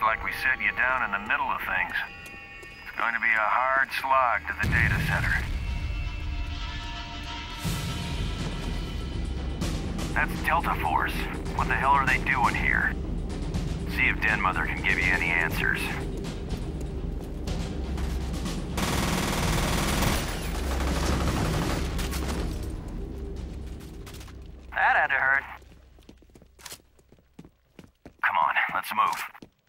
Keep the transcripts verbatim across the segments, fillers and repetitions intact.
like we set you down in the middle of things. It's going to be a hard slog to the data center. That's Delta Force. What the hell are they doing here? See if Den Mother can give you any answers. That had to hurt. Come on, let's move.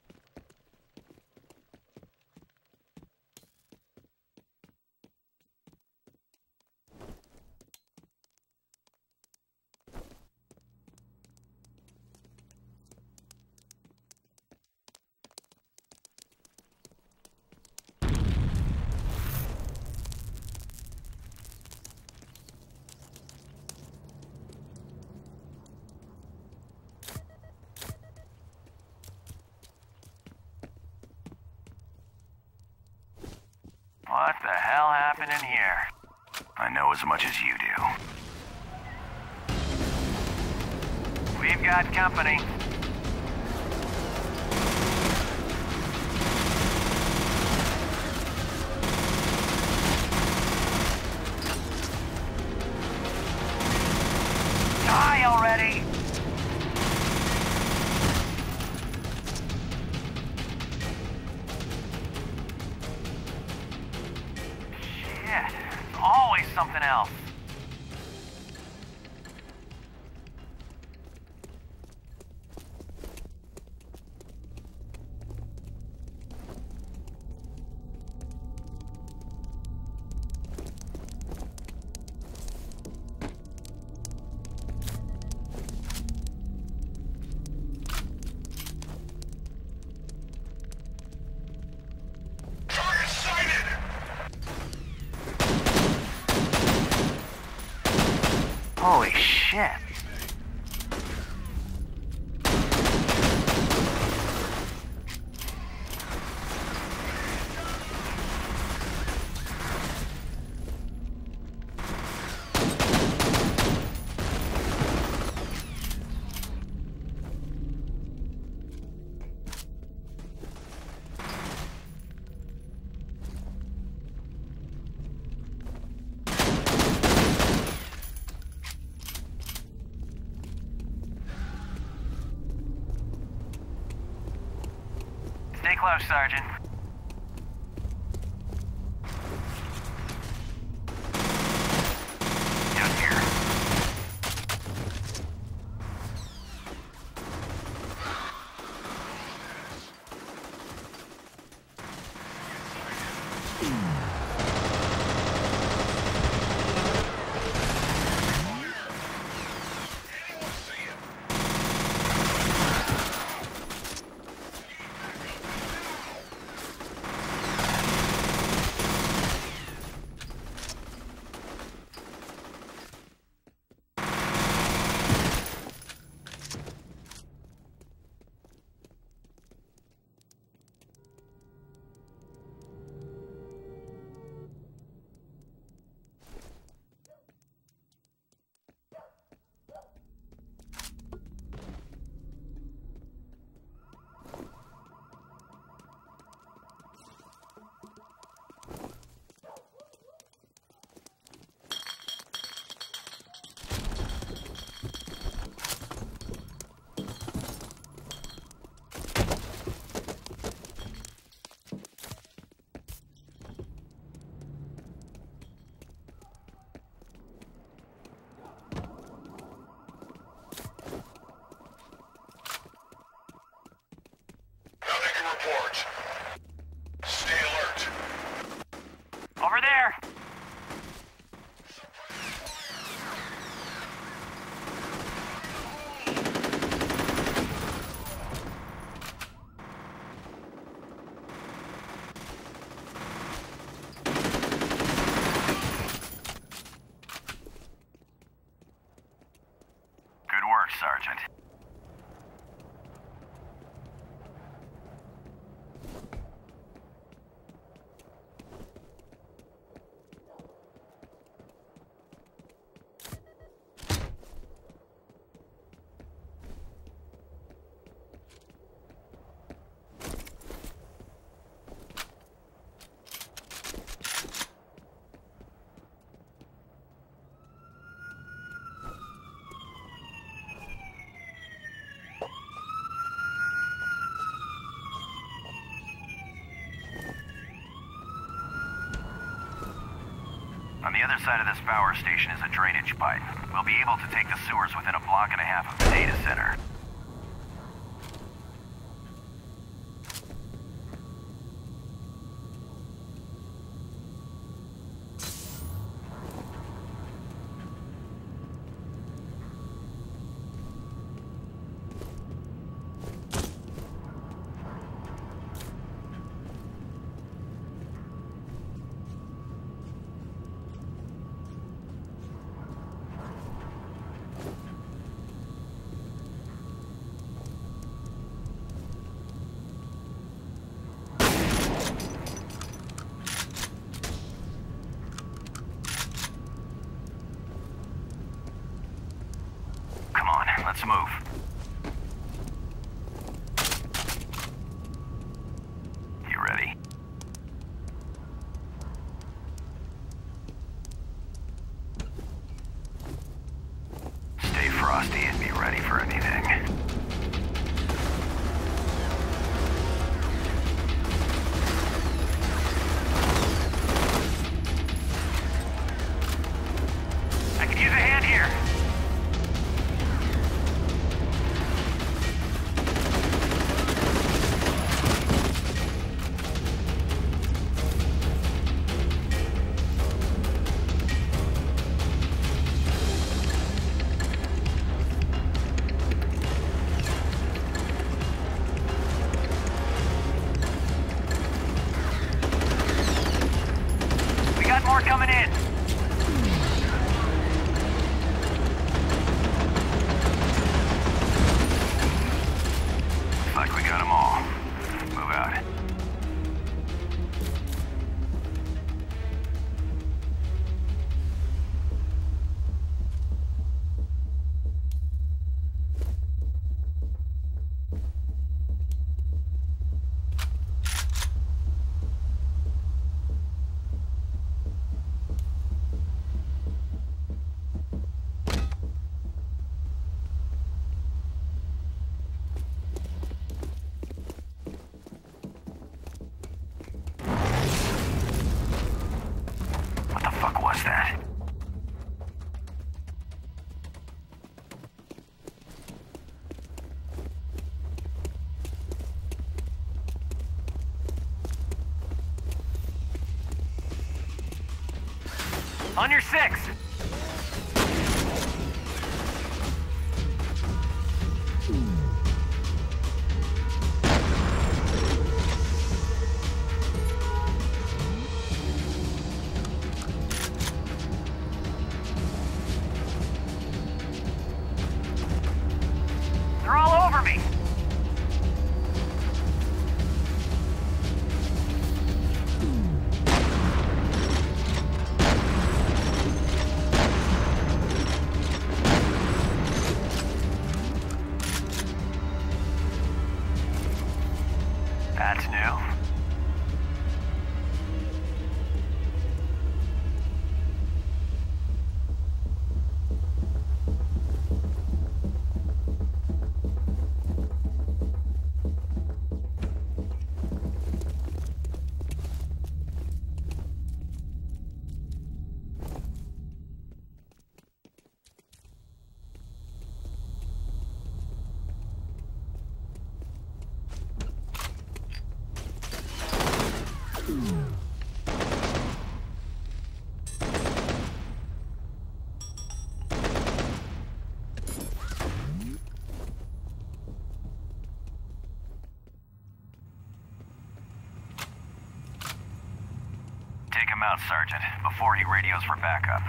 What the hell happened in here? I know as much as you do. We've got company. Die already! Always something else. Holy shit. Stay close, Sergeant. Down here. Stay alert. Over there. Good work, Sergeant. On the other side of this power station is a drainage pipe. We'll be able to take the sewers within a block and a half of the data center. Let's move. You ready? Stay frosty and be ready for anything. I could use a hand here. More coming in. Looks like we got them all. Move out. That? On your six. They're all over me. That's new. Take him out, Sergeant, before he radios for backup.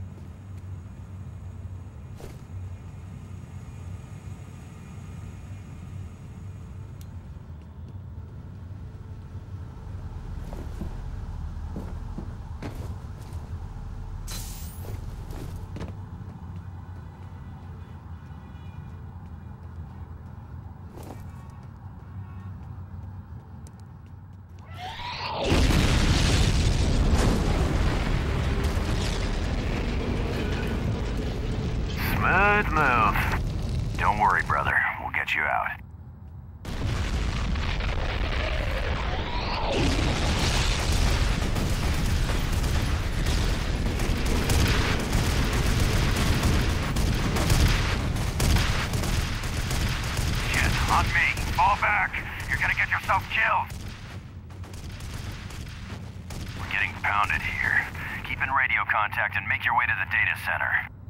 Smooth move. Don't worry, brother. We'll get you out. gonna get yourself killed. We're getting pounded here. Keep in radio contact and make your way to the data center.